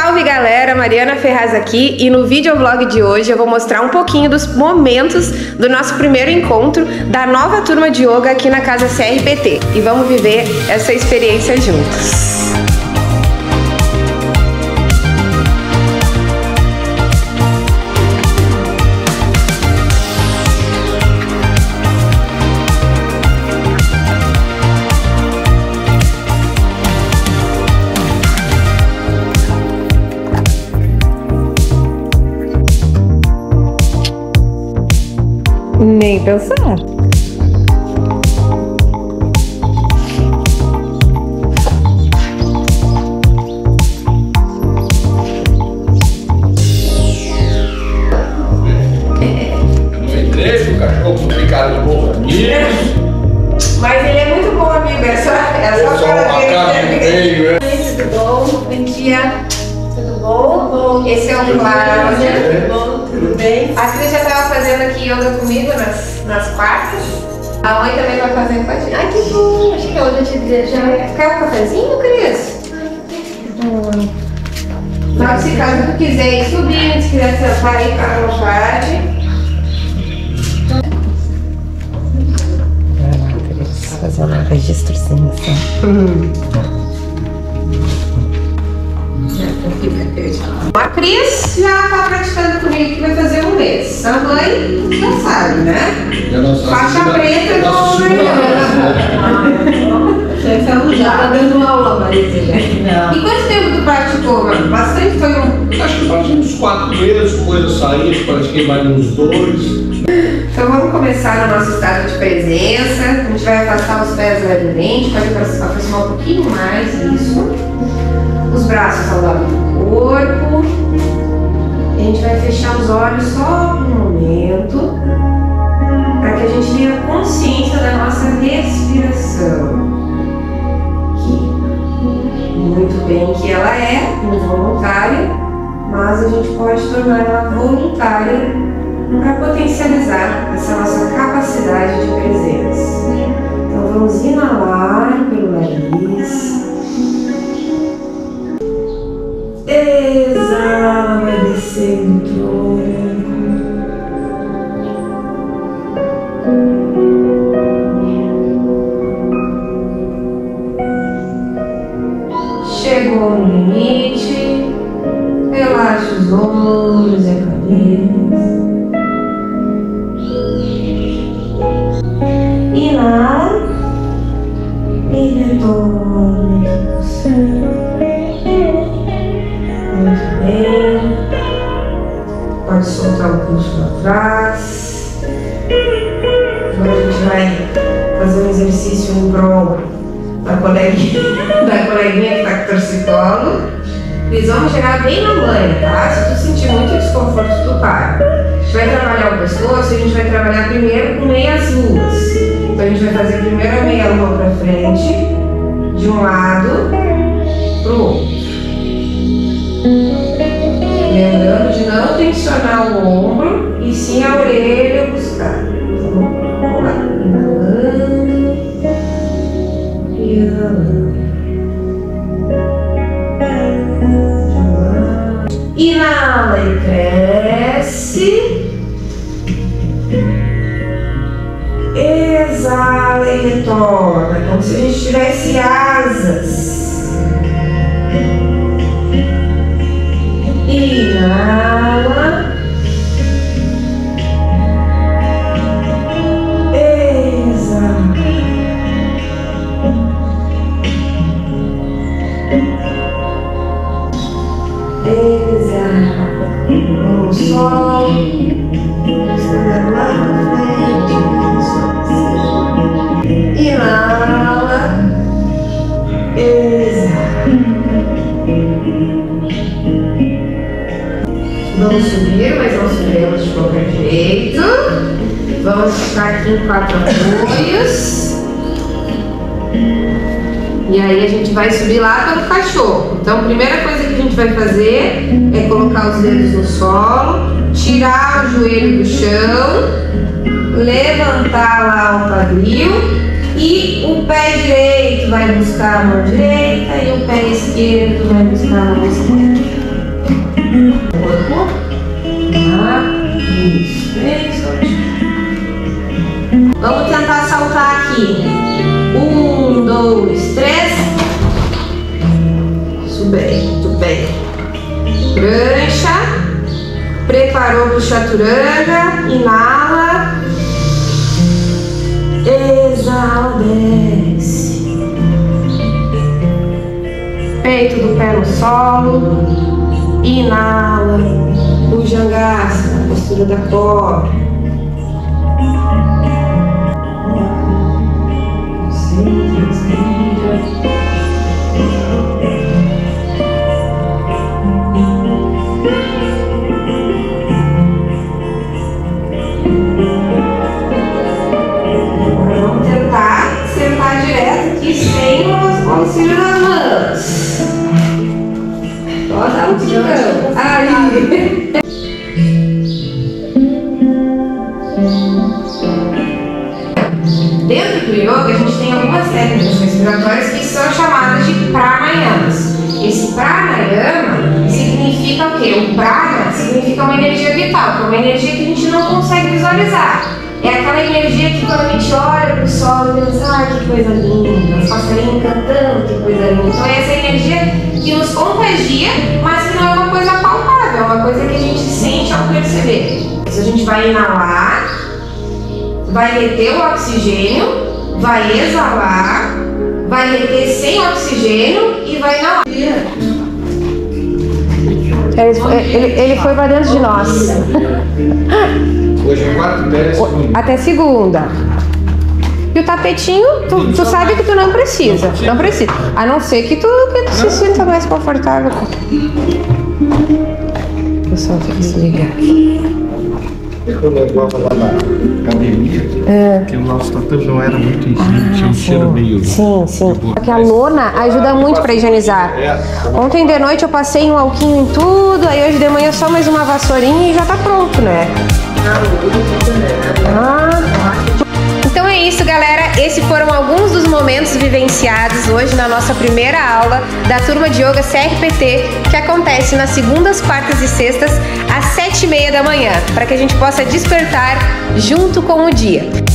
Salve galera, Mariana Ferraz aqui e no videoblog de hoje eu vou mostrar um pouquinho dos momentos do nosso primeiro encontro da nova turma de yoga aqui na Casa CRPT e vamos viver essa experiência juntos. Nem pensar. No trecho, o cachorro com picada de boca. Mas ele é muito bom, amigo. É só a cara dele. Tudo bom? Bom dia. Tudo bom? Esse é o Cláudio. Tudo bem? A Cris já estava fazendo aqui yoga comigo nas quartas. A mãe também vai fazer com a gente. Ai, que bom! Acho que hoje eu te dizer já. Quer um cafezinho, Cris? Mas se caso tu quiser ir subindo, se quiser sentar aí, fica à vontade. Vai lá, Cris. Fazer um registrozinho assim. A Cris já está praticando comigo que vai fazer um mês. A mãe já sabe, né? Faixa preta no Então já tá dando aula, Maria. E quanto tempo tu praticou? Bastante? Foi um... Acho que faz uns 4 meses, depois eu saí, pratiquei mais uns 2. Então vamos começar no nosso estado de presença. A gente vai afastar os pés levemente, pode aproximar um pouquinho mais, isso. Os braços ao lado do corpo. A gente vai fechar os olhos só por um momento, para que a gente tenha consciência da nossa respiração. Muito bem que ela é involuntária, mas a gente pode tornar ela voluntária para potencializar essa nossa capacidade de presença. Então vamos inalar pelo nariz. Exala, vai descer no tronco. Chegou no limite, relaxa os ombros e a cabeça. Inala e retorna ao céu. Muito bem. Pode soltar o pulso para trás. Agora a gente vai fazer um exercício em prol da coleguinha que está com torcicolo. Eles vão chegar bem na manha, tá? Se tu sentir muito desconforto, tu para. A gente vai trabalhar o pescoço e a gente vai trabalhar primeiro com meias luas. Então a gente vai fazer primeiro a meia lua para frente, de um lado para o outro. Lembrando de não tensionar o ombro e sim a orelha buscar. Então, vamos lá. Inalando e exalando. Inala e cresce. Exala e retorna, como se a gente tivesse asas. Inala. Exala. Exala. O sol. Está lá na frente. Inala. Exala. Vamos subir, mas não subiremos de qualquer jeito. Vamos ficar aqui em 4 apoios. E aí a gente vai subir lá pelo cachorro. Então a primeira coisa que a gente vai fazer é colocar os dedos no solo, tirar o joelho do chão, levantar lá o quadril e o pé direito vai buscar a mão direita e o pé esquerdo vai buscar a mão esquerda. corpo. Isso. Vamos tentar saltar aqui. 1, 2, 3. Isso bem, muito bem. Prancha. Preparou para o chaturanga. Inala. Exala, desce. Peito do pé no solo. Inala. Bhujangasana, postura da cobra. Vamos tentar sentar direto aqui sem o auxílio das mãos. Só dá um tirão. Aí. Dentro do yoga, a gente tem algumas técnicas respiratórias que são chamadas de pranayamas. Esse pranayama significa o quê? O prana significa uma energia vital, que é uma energia que a gente não consegue visualizar. É aquela energia que quando a gente olha para o sol e pensa, ah, que coisa linda, os passarinhos cantando, que coisa linda. Então é essa energia que nos contagia, mas que não é uma coisa palpável, é uma coisa que a gente sente ao perceber. Então a gente vai inalar, vai reter o oxigênio, vai exalar, vai reter sem oxigênio e vai inalar. Ele foi para dentro de nós. Hoje é 4h10. Até segunda. E o tapetinho, tu sabe que tu não precisa. Não precisa. A não ser que tu se sinta mais confortável. Eu só vou desligar aqui. Eu levava lá na academia, que o nosso tatame não era muito higiênico, tinha um cheiro meio... Sim, sim. Porque a lona ajuda muito para higienizar. Ontem de noite eu passei um alquinho em tudo, aí hoje de manhã só mais uma vassourinha e já tá pronto, né? Então é isso, galera. Esses foram alguns dos momentos vivenciados hoje na nossa primeira aula da turma de Yoga CRPT, que acontece nas segundas, quartas e sextas, às 7h30 da manhã, para que a gente possa despertar junto com o dia.